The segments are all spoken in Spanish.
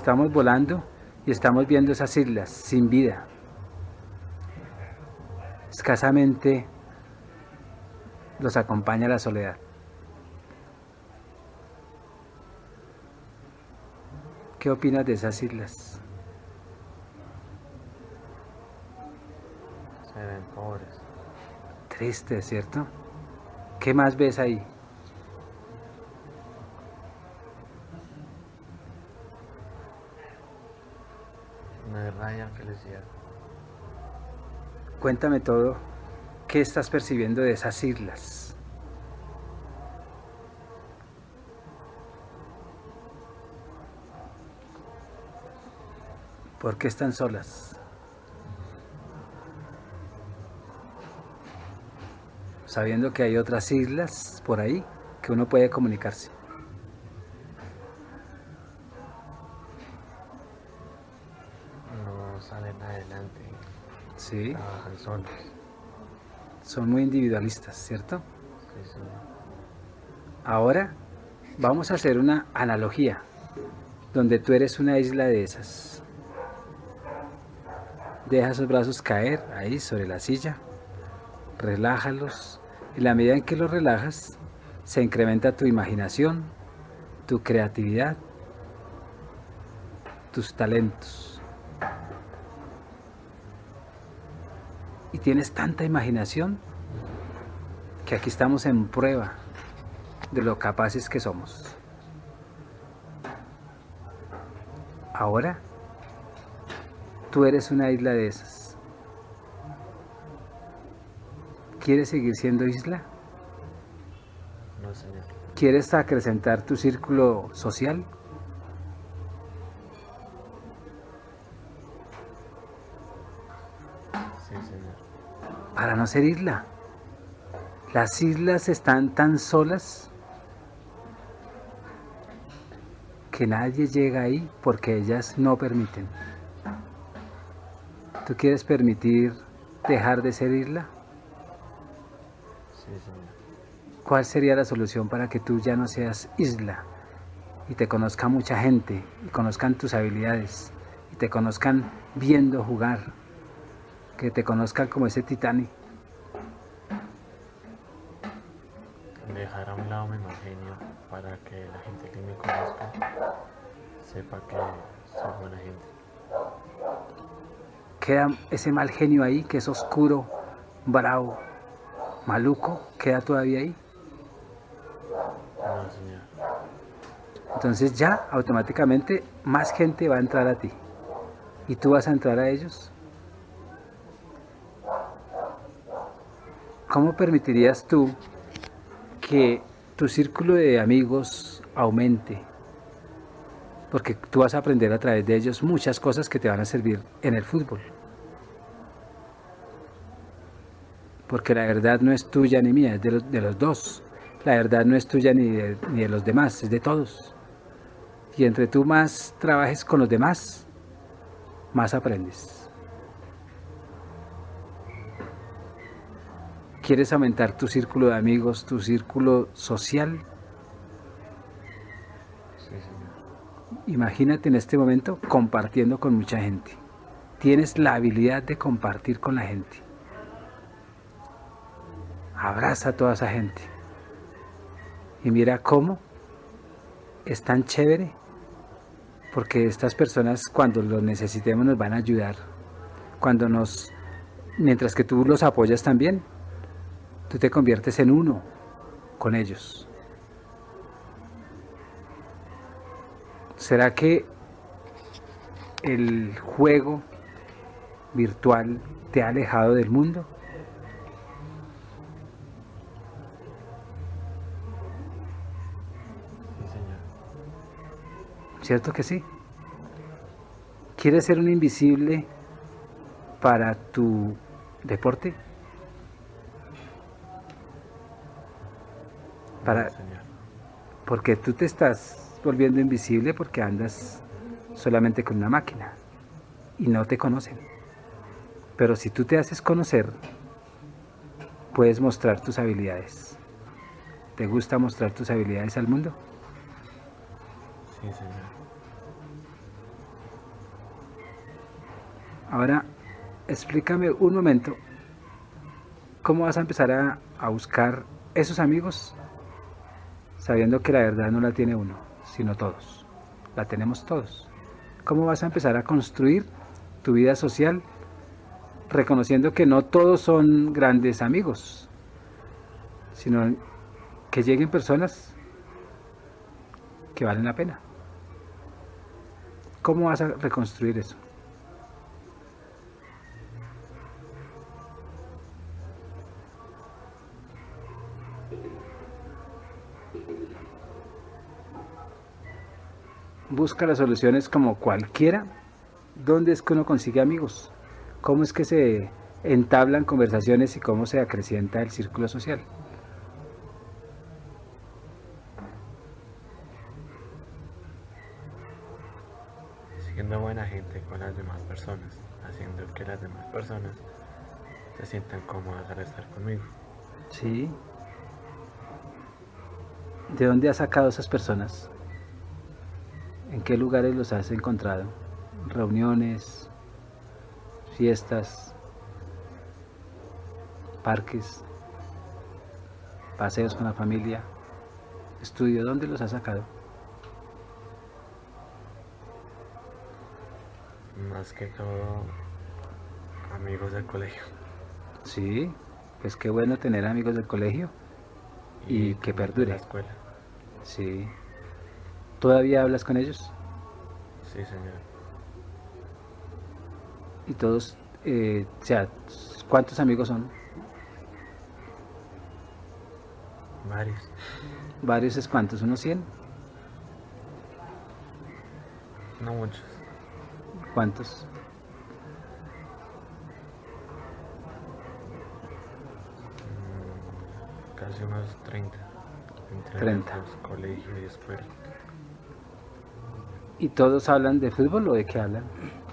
estamos volando y estamos viendo esas islas sin vida. Escasamente los acompaña la soledad. ¿Qué opinas de esas islas? Se ven pobres. Triste, ¿cierto? ¿Qué más ves ahí? No irradian felicidad. Cuéntame todo. ¿Qué estás percibiendo de esas islas? ¿Por qué están solas? Sabiendo que hay otras islas por ahí que uno puede comunicarse. No salen adelante. Sí, Trabajan solos. son muy individualistas, ¿cierto? Sí, sí. Ahora vamos a hacer una analogía donde tú eres una isla de esas. Deja esos brazos caer ahí sobre la silla, relájalos. En la medida en que los relajas, se incrementa tu imaginación, tu creatividad, tus talentos. Y tienes tanta imaginación que aquí estamos en prueba de lo capaces que somos. Ahora, tú eres una isla de esas. ¿Quieres seguir siendo isla? No, señor. ¿Quieres acrecentar tu círculo social? Sí, señor. Para no ser isla. Las islas están tan solas que nadie llega ahí porque ellas no permiten. ¿Tú quieres permitir dejar de ser isla? Sí, señor. ¿Cuál sería la solución para que tú ya no seas isla y te conozca mucha gente y conozcan tus habilidades y te conozcan viendo jugar, que te conozcan como ese Titanic? Dejar a un lado mi mal genio para que la gente que me conozca sepa que soy buena gente. Queda ese mal genio ahí, que es oscuro, bravo, maluco, queda todavía ahí. No, señor. Entonces ya automáticamente más gente va a entrar a ti y tú vas a entrar a ellos. ¿Cómo permitirías tú que tu círculo de amigos aumente? Porque tú vas a aprender a través de ellos muchas cosas que te van a servir en el fútbol. Porque la verdad no es tuya ni mía, es de los dos. La verdad no es tuya ni de los demás, es de todos. Y entre tú más trabajes con los demás, más aprendes. ¿Quieres aumentar tu círculo de amigos, tu círculo social? Sí, señor. Imagínate en este momento compartiendo con mucha gente. Tienes la habilidad de compartir con la gente. Abraza a toda esa gente. Y mira cómo es tan chévere, porque estas personas cuando los necesitemos nos van a ayudar. Mientras que tú los apoyas también, tú te conviertes en uno con ellos. ¿Será que el juego virtual te ha alejado del mundo? Sí, señor. ¿Cierto que sí? ¿Quieres ser un invisible para tu deporte? No, señor. Porque tú te estás volviendo invisible porque andas solamente con una máquina y no te conocen. Pero si tú te haces conocer, puedes mostrar tus habilidades. ¿Te gusta mostrar tus habilidades al mundo? Sí, señor. Ahora, explícame un momento, ¿cómo vas a empezar a buscar esos amigos sabiendo que la verdad no la tiene uno, sino todos? La tenemos todos. ¿Cómo vas a empezar a construir tu vida social reconociendo que no todos son grandes amigos, sino que lleguen personas que valen la pena? ¿Cómo vas a reconstruir eso? Busca las soluciones como cualquiera. ¿Dónde es que uno consigue amigos? ¿Cómo es que se entablan conversaciones y cómo se acrecienta el círculo social? Siendo buena gente con las demás personas, haciendo que las demás personas se sientan cómodas al estar conmigo. Sí. ¿De dónde has sacado esas personas? ¿En qué lugares los has encontrado? Reuniones, fiestas, parques, paseos con la familia, estudio. ¿Dónde los has sacado? Más que todo, amigos del colegio. Sí, pues qué bueno tener amigos del colegio y que también de perdure. la escuela. Sí. ¿Todavía hablas con ellos? Sí, señor. Y todos, o sea, ¿cuántos amigos son? Varios. ¿Varios es cuántos? ¿Unos 100? No muchos. ¿Cuántos? Casi unos 30. Entre 30. los colegio y escuela. ¿Y todos hablan de fútbol o de qué hablan?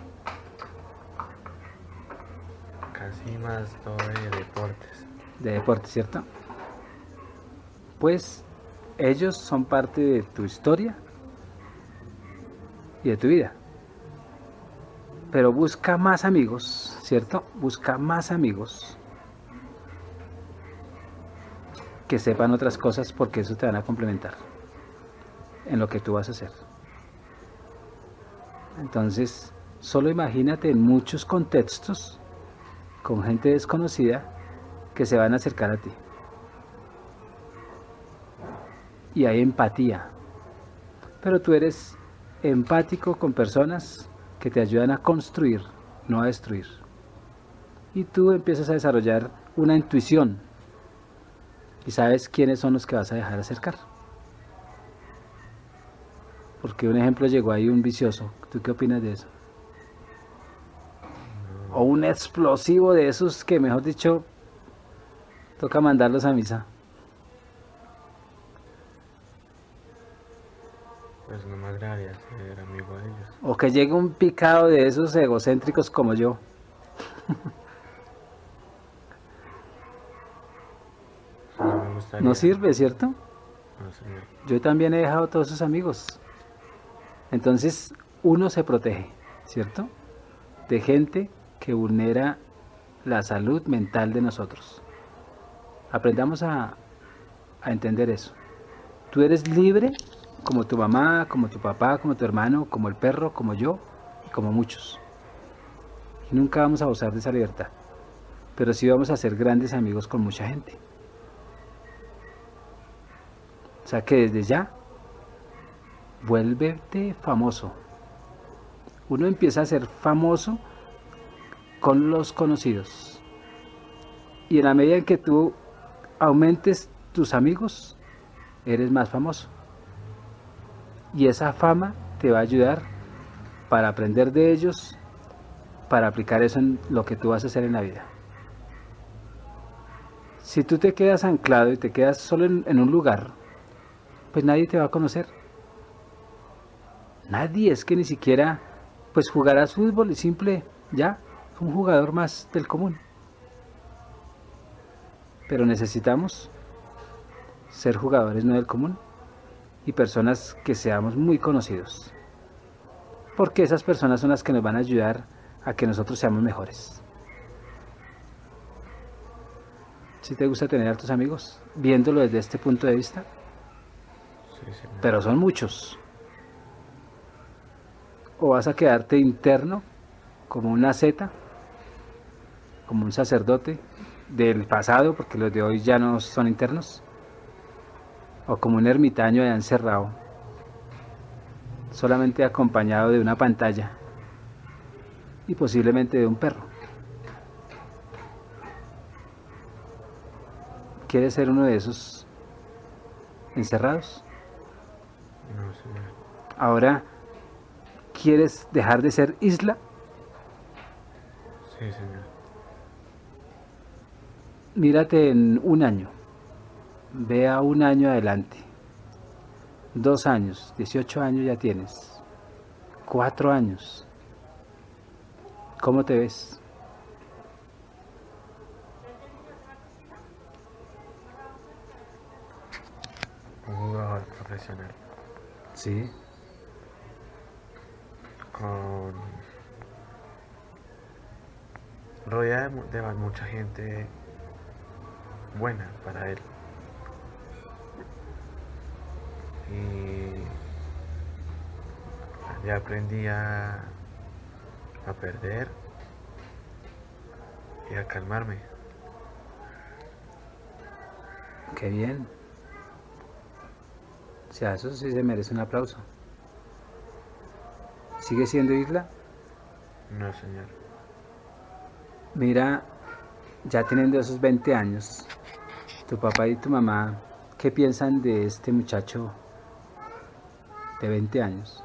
Casi más todo de deportes. De deporte, ¿cierto? Pues ellos son parte de tu historia y de tu vida. Pero busca más amigos, ¿cierto? Busca más amigos que sepan otras cosas, porque eso te van a complementar en lo que tú vas a hacer. Entonces, solo imagínate en muchos contextos con gente desconocida que se van a acercar a ti. Y hay empatía. Pero tú eres empático con personas que te ayudan a construir, no a destruir. Y tú empiezas a desarrollar una intuición y sabes quiénes son los que vas a dejar acercar. Porque un ejemplo, llegó ahí un vicioso. ¿Tú qué opinas de eso? O un explosivo de esos que, mejor dicho, toca mandarlos a misa. Pues no me agradaría ser amigo de ellos. O que llegue un picado de esos egocéntricos como yo. No me gustaría. No sirve, ¿cierto? No, señor. Yo también he dejado a todos esos amigos. Entonces uno se protege, ¿cierto? De gente que vulnera la salud mental de nosotros. Aprendamos a entender eso. Tú eres libre como tu mamá, como tu papá, como tu hermano, como el perro, como yo y como muchos. Y nunca vamos a gozar de esa libertad. Pero sí vamos a ser grandes amigos con mucha gente. O sea que desde ya, vuélvete famoso. Uno empieza a ser famoso con los conocidos. Y en la medida en que tú aumentes tus amigos, eres más famoso. Y esa fama te va a ayudar para aprender de ellos, para aplicar eso en lo que tú vas a hacer en la vida. Si tú te quedas anclado y te quedas solo en un lugar, pues nadie te va a conocer. Nadie, es que ni siquiera pues jugarás fútbol y simple, ya, un jugador más del común. Pero necesitamos ser jugadores no del común y personas que seamos muy conocidos. Porque esas personas son las que nos van a ayudar a que nosotros seamos mejores. ¿Sí te gusta tener a tus amigos? Viéndolo desde este punto de vista. Sí, señor. Pero son muchos. O vas a quedarte interno, como una seta, como un sacerdote del pasado, porque los de hoy ya no son internos. O como un ermitaño allá encerrado, solamente acompañado de una pantalla y posiblemente de un perro. ¿Quieres ser uno de esos encerrados? No, señor. Ahora, ¿quieres dejar de ser isla? Sí, señor. Mírate en un año, vea un año adelante, 2 años, 18 años ya tienes, 4 años, ¿cómo te ves? Un jugador profesional Sí, con rodeado de mucha gente buena para él. Y ya aprendí a perder y a calmarme. qué bien. O sea, eso sí se merece un aplauso. ¿Sigue siendo isla? No, señor. Mira, ya teniendo esos 20 años, tu papá y tu mamá, ¿qué piensan de este muchacho de 20 años?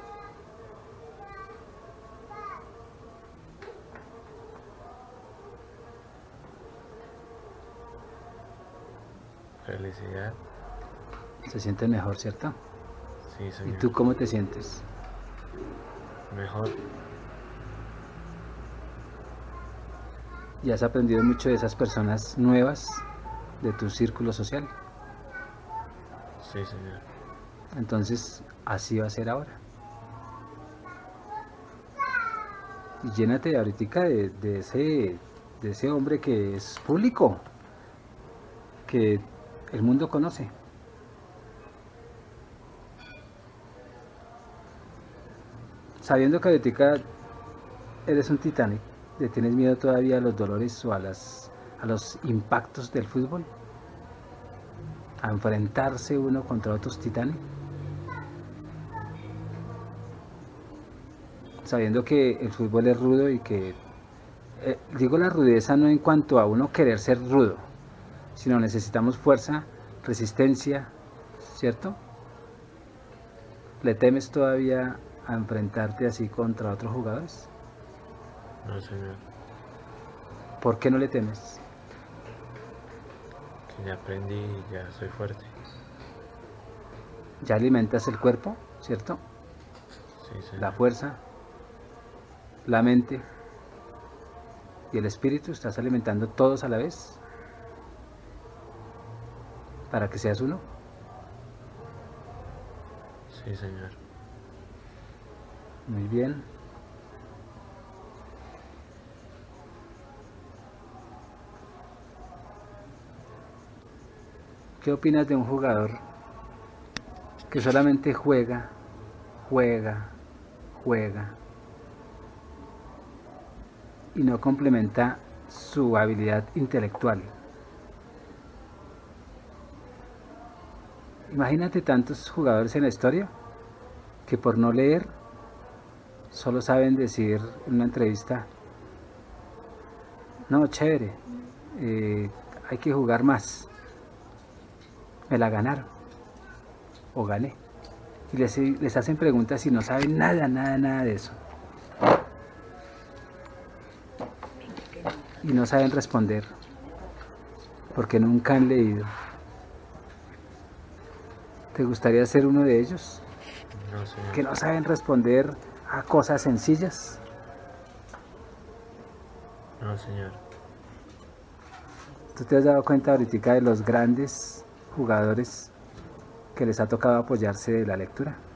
Felicidad. Se sienten mejor, ¿cierto? Sí, ¿Y señor. tú cómo te sientes? Mejor. ¿Y has aprendido mucho de esas personas nuevas de tu círculo social? Sí, señor. Entonces, así va a ser ahora. Y llénate ahorita de ese hombre que es público, que el mundo conoce. Sabiendo que ahorita eres un Titanic, ¿le tienes miedo todavía a los dolores o a los impactos del fútbol? ¿A enfrentarse uno contra otros Titanic? Sabiendo que el fútbol es rudo y que, digo la rudeza no en cuanto a uno querer ser rudo, sino necesitamos fuerza, resistencia, ¿cierto? ¿Le temes todavía a enfrentarte así contra otros jugadores? No, señor. ¿Por qué no le temes? Que ya aprendí y ya soy fuerte. Ya alimentas el cuerpo, ¿cierto? Sí, señor. La fuerza, la mente y el espíritu, estás alimentando todos a la vez para que seas uno. Sí, señor. Muy bien. ¿Qué opinas de un jugador que solamente juega, juega, juega y no complementa su habilidad intelectual? Imagínate tantos jugadores en la historia que por no leer solo saben decir en una entrevista: no, chévere, hay que jugar más, me la ganaron o gané. Y les hacen preguntas y no saben nada, nada, nada de eso. Y no saben responder porque nunca han leído. ¿Te gustaría ser uno de ellos? No, señor. Que no saben responder a cosas sencillas. No, señor. ¿Tú te has dado cuenta ahorita de los grandes jugadores que les ha tocado apoyarse de la lectura?